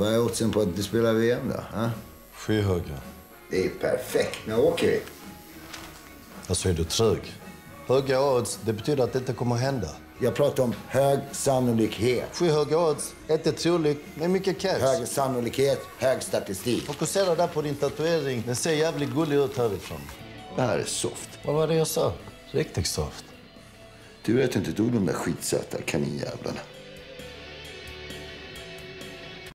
Vad är oddsen på att du spelar VM då? Ha? Skyhöga. Det är perfekt. Nu åker vi. Alltså är du trög? Höga odds, det betyder att det inte kommer att hända. Jag pratar om hög sannolikhet. Skyhöga odds, inte troligt, men mycket cash. Hög sannolikhet, hög statistik. Fokusera där på din tatuering. Den ser jävligt gullig ut härifrån. Det här är soft. Vad var det jag sa? Riktigt soft. Du vet inte ett ord om de där skitsöta kaninjävlarna.